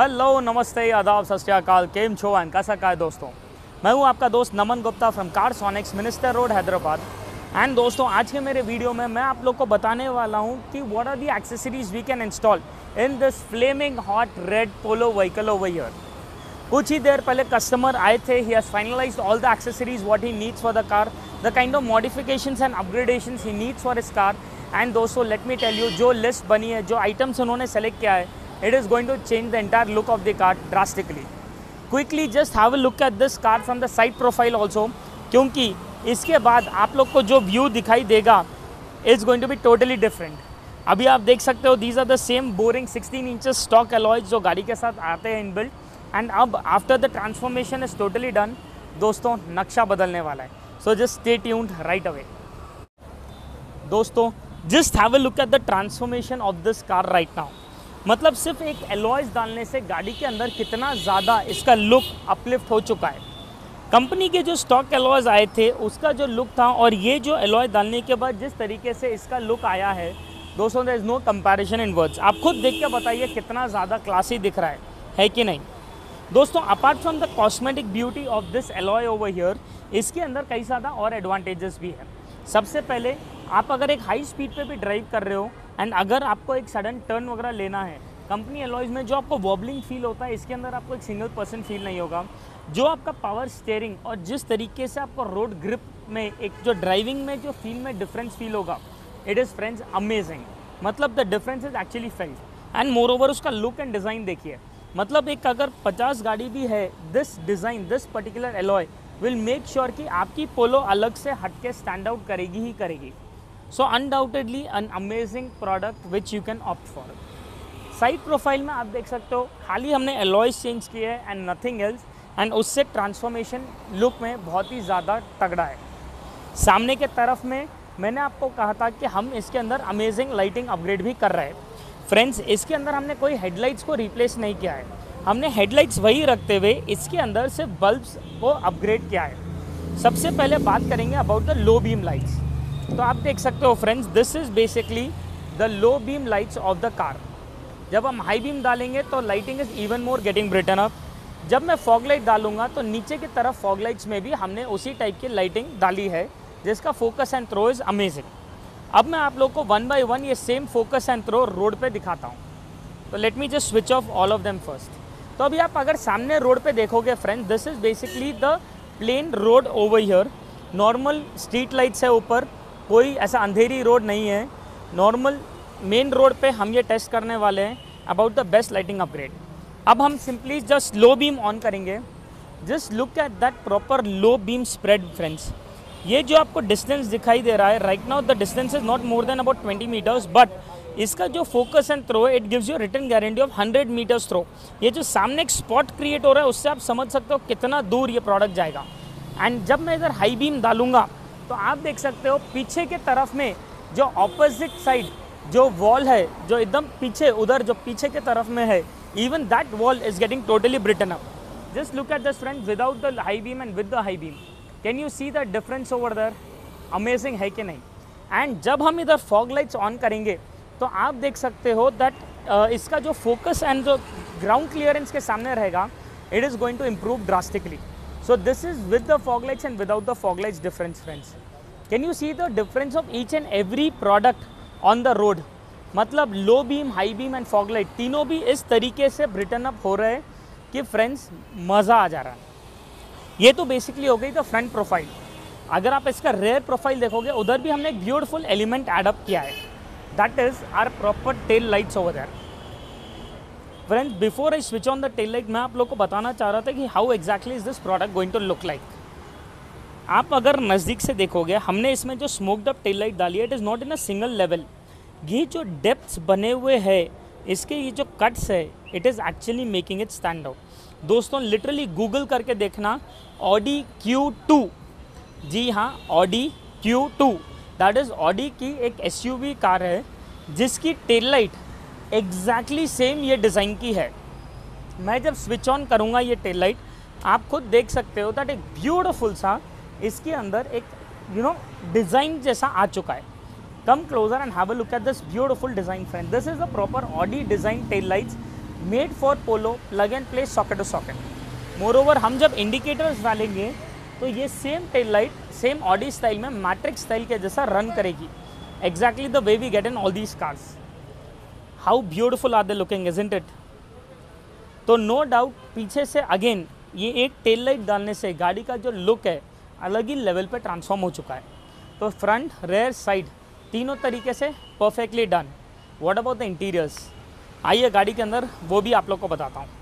Hello, नमस्ते, आदाब, सत श्री अकाल, केम छो एंड कैसा का है दोस्तों। मैं हूं आपका दोस्त Naman Gupta from Carsonics, minister road, Hyderabad. And दोस्तों, आज के मेरे वीडियो में मैं आप लोग को बताने वाला हूं कि what are the accessories we can install in this flaming hot red Polo vehicle over here. कुछ ही देर पहले कस्टमर आए थे, he has finalised all the accessories what he needs for the car, the kind of modifications and upgradations he needs for his car. And दोस्तों, let me tell you, जो list बनी है, जो आइटम्स उन्होंने select किया है, it is going to change the entire look of the car drastically. Quickly just have a look at this car from the side profile also, क्योंकि इसके बाद आप लोग को जो व्यू दिखाई देगा it's going to be totally different. अभी आप देख सकते हो, these are the same boring 16 inches stock alloys जो गाड़ी के साथ आते हैं इनबिल्ट। एंड अब after the transformation is totally done, दोस्तों नक्शा बदलने वाला है। So just stay tuned right away. दोस्तों, just have a look at the transformation of this car right now. मतलब सिर्फ एक एलॉयज डालने से गाड़ी के अंदर कितना ज़्यादा इसका लुक अपलिफ्ट हो चुका है। कंपनी के जो स्टॉक एलॉयज आए थे उसका जो लुक था और ये जो एलॉय डालने के बाद जिस तरीके से इसका लुक आया है, दोस्तों there is no comparison in words. आप खुद देख के बताइए कितना ज़्यादा क्लासी दिख रहा है कि नहीं। दोस्तों, apart from the cosmetic beauty of this alloy over here, इसके अंदर कई ज़्यादा और एडवांटेजेस भी है। सबसे पहले, आप अगर एक हाई स्पीड पे भी ड्राइव कर रहे हो एंड अगर आपको एक सडन टर्न वगैरह लेना है, कंपनी एलॉयज़ में जो आपको वॉबलिंग फील होता है, इसके अंदर आपको एक सिंगल परसेंट फील नहीं होगा। जो आपका पावर स्टीयरिंग और जिस तरीके से आपको रोड ग्रिप में एक जो ड्राइविंग में जो फील में डिफरेंस फील होगा, इट इज़ फ्रेंड्स अमेजिंग। मतलब the difference is actually felt. And more over उसका लुक एंड डिज़ाइन देखिए। मतलब एक अगर 50 गाड़ी भी है, this design, this particular alloy will make sure कि आपकी पोलो अलग से हट के स्टैंड आउट करेगी ही करेगी। So undoubtedly an amazing product which you can opt for. Side profile में आप देख सकते हो, खाली हमने एलॉयज चेंज किए हैं एंड नथिंग एल्स, एंड उससे ट्रांसफॉर्मेशन लुक में बहुत ही ज़्यादा तगड़ा है। सामने के तरफ में मैंने आपको कहा था कि हम इसके अंदर अमेजिंग लाइटिंग अपग्रेड भी कर रहे हैं। फ्रेंड्स, इसके अंदर हमने कोई हेडलाइट्स को रिप्लेस नहीं किया है, हमने हेडलाइट्स वही रखते हुए इसके अंदर सिर्फ बल्ब्स को अपग्रेड किया है। सबसे पहले बात करेंगे about the low beam lights. तो आप देख सकते हो friends, this is basically the low beam lights of the car. जब हम हाई बीम डालेंगे तो lighting is even more getting brighten up. जब मैं फॉग लाइट डालूंगा तो नीचे की तरफ फॉग लाइट्स में भी हमने उसी टाइप की लाइटिंग डाली है, जिसका focus and throw is amazing. अब मैं आप लोग को वन बाय वन ये same focus and throw road पे दिखाता हूँ। तो let me just switch off all of them first. तो अभी आप अगर सामने रोड पे देखोगे friends, this is basically the plain road over here. Normal street lights है ऊपर, कोई ऐसा अंधेरी रोड नहीं है। नॉर्मल मेन रोड पे हम ये टेस्ट करने वाले हैं about the best lighting upgrade. अब हम simply just low beam on करेंगे। Just look at that proper low beam spread friends. ये जो आपको डिस्टेंस दिखाई दे रहा है right now, the distance is not more than about 20 meters, but इसका जो focus and throw it gives you return guarantee of 100 meters throw. ये जो सामने एक स्पॉट क्रिएट हो रहा है, उससे आप समझ सकते हो कितना दूर ये प्रोडक्ट जाएगा। एंड जब मैं इधर हाई बीम डालूंगा तो आप देख सकते हो पीछे के तरफ में जो ऑपोजिट साइड जो वॉल है, जो एकदम पीछे उधर जो पीछे के तरफ में है, even that wall is getting totally brighten up. Just look at this friends, without the high beam and with the high beam, can you see the difference over there? Amazing है कि नहीं। एंड जब हम इधर fog lights on करेंगे तो आप देख सकते हो दैट इसका जो फोकस एंड जो ग्राउंड क्लियरेंस के सामने रहेगा, it is going to improve drastically. So this is with the fog lights and without the fog lights difference friends. Can you see the difference of each and every product on the road? मतलब low beam, high beam and fog light तीनों भी इस तरीके से Britain up हो रहे हैं कि फ्रेंड्स मज़ा आ जा रहा है। ये तो बेसिकली हो गई द फ्रंट प्रोफाइल। अगर आप इसका रेयर प्रोफाइल देखोगे, उधर भी हमने एक ब्यूटीफुल एलिमेंट एड अप किया है, that is our proper tail lights over there. Friends, before I switch on the tail light, मैं आप लोग को बताना चाह रहा था कि how exactly is this product going to look like. आप अगर नज़दीक से देखोगे, हमने इसमें जो स्मोक्ड अप टेल लाइट डाली है, it is not in a single level. ये जो डेप्थ्स बने हुए हैं, इसके ये जो कट्स है, it is actually making it stand out. दोस्तों, लिटरली गूगल करके देखना ऑडी Q2, जी हाँ, Audi Q2, that is Audi की एक SUV कार है जिसकी टेल लाइट एग्जैक्टली सेम ये डिज़ाइन की है। मैं जब स्विच ऑन करूँगा ये टेल लाइट, आप खुद देख सकते हो दैट एक ब्यूटीफुल सा इसके अंदर एक डिज़ाइन जैसा आ चुका है। Come closer and have a look at this beautiful design friend. This is the proper Audi design tail lights made for Polo, plug and play, socket to socket. Moreover हम जब indicators डालेंगे तो ये same tail light same Audi style में matrix style के जैसा run करेगी, exactly the way we get in all these cars. How beautiful are they looking, isn't it? तो नो डाउट पीछे से अगेन ये एक टेल लाइट डालने से गाड़ी का जो लुक है अलग ही लेवल पे ट्रांसफॉर्म हो चुका है। तो फ्रंट, रेयर, साइड तीनों तरीके से perfectly done. What about the interiors? आइए गाड़ी के अंदर वो भी आप लोग को बताता हूँ।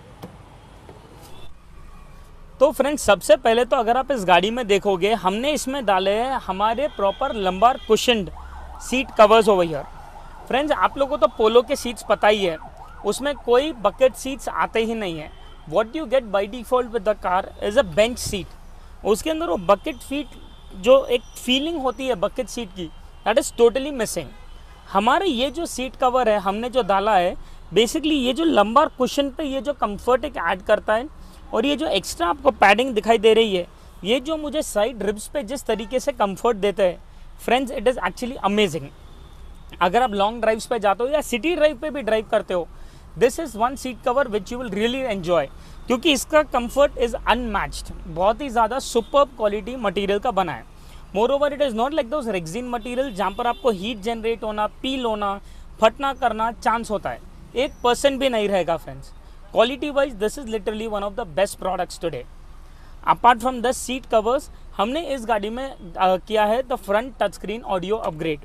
तो फ्रेंड्स सबसे पहले तो अगर आप इस गाड़ी में देखोगे, हमने इसमें डाले हैं हमारे proper lumbar cushioned seat covers over here. Friends आप लोगों को तो पोलो के सीट्स पता ही है, उसमें कोई बकेट सीट्स आते ही नहीं है। What you get by default with the car is a bench seat. उसके अंदर वो बकेट फीट जो एक फीलिंग होती है बकेट सीट की, दैट इज़ टोटली मिसिंग। हमारे ये जो सीट कवर है हमने जो डाला है, बेसिकली ये जो लंबार कुशन पे ये जो कंफर्ट एक ऐड करता है, और ये जो एक्स्ट्रा आपको पैडिंग दिखाई दे रही है, ये जो मुझे साइड रिब्स पे जिस तरीके से कंफर्ट देता है friends, it is actually amazing. अगर आप लॉन्ग ड्राइव्स पे जाते हो या सिटी ड्राइव पे भी ड्राइव करते हो, this is one seat cover which you will really enjoy, क्योंकि इसका कंफर्ट इज़ अनमैच्ड, बहुत ही ज़्यादा सुपर्ब क्वालिटी मटेरियल का बना है। Moreover it is not like those rexine material जहाँ पर आपको हीट जनरेट होना, पील होना, फटना करना चांस होता है, 1% भी नहीं रहेगा friends. Quality wise this is literally one of the best products today. Apart from the seat covers, हमने इस गाड़ी में किया है the front touch screen audio upgrade.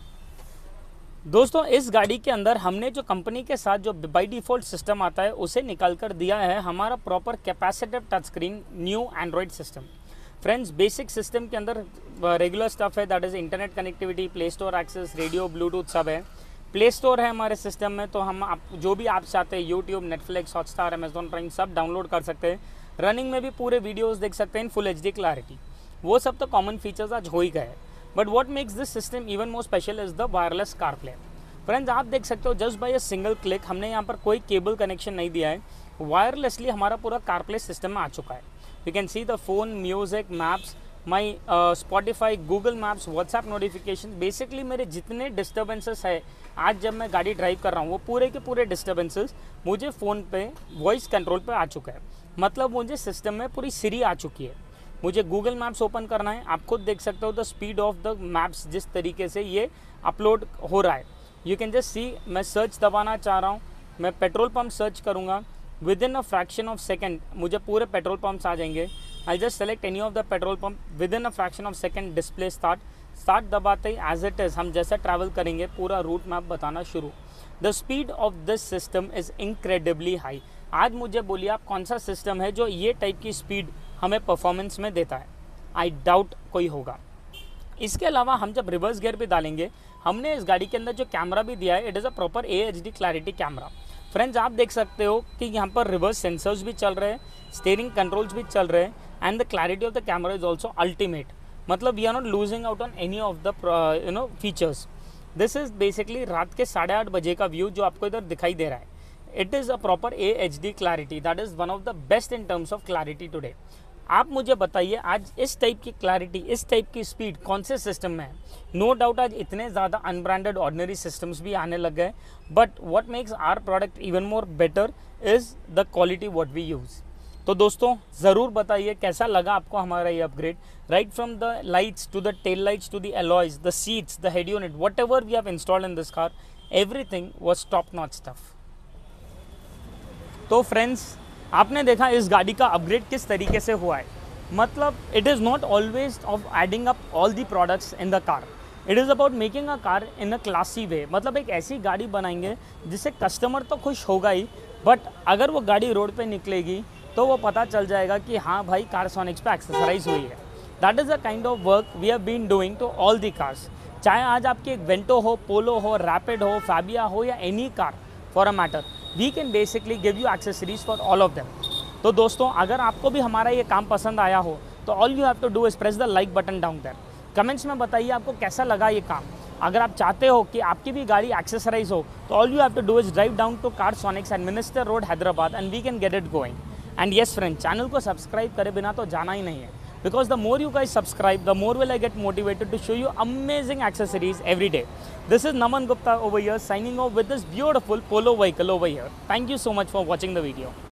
दोस्तों इस गाड़ी के अंदर हमने जो कंपनी के साथ जो बाय डिफ़ॉल्ट सिस्टम आता है उसे निकाल कर दिया है हमारा proper capacitive touch screen new Android system. Friends basic system के अंदर रेगुलर स्टफ है, that is internet connectivity, play store access, radio, Bluetooth सब है। प्ले स्टोर है हमारे सिस्टम में, तो हम आप जो भी ऐप्स चाहते हैं, YouTube, Netflix, Hotstar, Amazon Prime सब डाउनलोड कर सकते हैं। रनिंग में भी पूरे वीडियोस देख सकते हैं इन फुल HD क्लैरिटी। वो सब तो कॉमन फीचर्स आज हो ही गए, but what makes this system even more special is the wireless CarPlay. Friends आप देख सकते हो just by a single click, हमने यहाँ पर कोई केबल कनेक्शन नहीं दिया है, वायरलेसली हमारा पूरा कारप्ले सिस्टम में आ चुका है। You can see the phone, music, maps, my Spotify, Google Maps, WhatsApp notification. Basically मेरे जितने डिस्टर्बेंसेस है आज जब मैं गाड़ी ड्राइव कर रहा हूँ, वो पूरे के पूरे डिस्टर्बेंसेस मुझे फ़ोन पे वॉइस कंट्रोल पे आ चुका है। मतलब मुझे सिस्टम में पूरी सिरी आ चुकी है। मुझे गूगल मैप्स ओपन करना है, आप खुद देख सकते हो the speed of the maps जिस तरीके से ये अपलोड हो रहा है। यू कैन जस्ट सी, मैं सर्च दबाना चाह रहा हूँ, मैं पेट्रोल पंप सर्च करूँगा, within a fraction of second मुझे पूरे पेट्रोल पंप्स आ जाएंगे। I just select any of the petrol pump, within a fraction of second display start दबाते ही एज इट इज़ हम जैसा ट्रैवल करेंगे पूरा रूट मैप बताना शुरू। The speed of this system is incredibly high. आज मुझे बोलिए आप कौन सा सिस्टम है जो ये टाइप की स्पीड हमें परफॉर्मेंस में देता है? आई डाउट कोई होगा। इसके अलावा हम जब रिवर्स गियर भी डालेंगे, हमने इस गाड़ी के अंदर जो कैमरा भी दिया है, it is a proper AHD clarity camera. Friends आप देख सकते हो कि यहाँ पर रिवर्स सेंसर्स भी चल रहे हैं, स्टीयरिंग कंट्रोल्स भी चल रहे हैं, and the clarity of the camera is also ultimate. मतलब we are not losing out on any of the features. This is basically रात के 8:30 बजे का व्यू जो आपको इधर दिखाई दे रहा है। It is a proper AHD clarity, that is one of the best in terms of clarity today. आप मुझे बताइए आज इस टाइप की क्लैरिटी, इस टाइप की स्पीड कौन से सिस्टम में है? नो डाउट आज इतने ज़्यादा अनब्रांडेड ऑर्डिनरी सिस्टम्स भी आने लग गए, but what makes our product even more better is the quality what we use. तो दोस्तों ज़रूर बताइए कैसा लगा आपको हमारा ये upgrade, right from the lights to the tail lights to the alloys, the seats, the head unit, whatever we have installed in this car, everything was top notch stuff. तो फ्रेंड्स आपने देखा इस गाड़ी का upgrade किस तरीके से हुआ है। मतलब it is not always of adding up all the products in the car, it is about making a car in a classy way. मतलब एक ऐसी गाड़ी बनाएंगे जिससे कस्टमर तो खुश होगा ही, बट अगर वो गाड़ी रोड पे निकलेगी तो वो पता चल जाएगा कि हाँ भाई कारसोनिक्स पे एक्सेसराइज हुई है। That is a kind of work we have been doing to all the cars. चाहे आज आपकी एक वेंटो हो, पोलो हो, रैपिड हो, फैबिया हो या any car for a matter, we can basically give you accessories for all of them. तो दोस्तों अगर आपको भी हमारा ये काम पसंद आया हो तो all you have to do is press the like button down there. Comments में बताइए आपको कैसा लगा ये काम। अगर आप चाहते हो कि आपकी भी गाड़ी एक्सेसराइज हो तो all you have to do is drive down to Carsonics at Minister road Hyderabad and we can get it going. And yes friend, channel को सब्सक्राइब करे बिना तो जाना ही नहीं है। because the more you guys subscribe, the more will I get motivated to show you amazing accessories every day. This is Naman Gupta over here signing off with this beautiful Polo vehicle over here. Thank you so much for watching the video.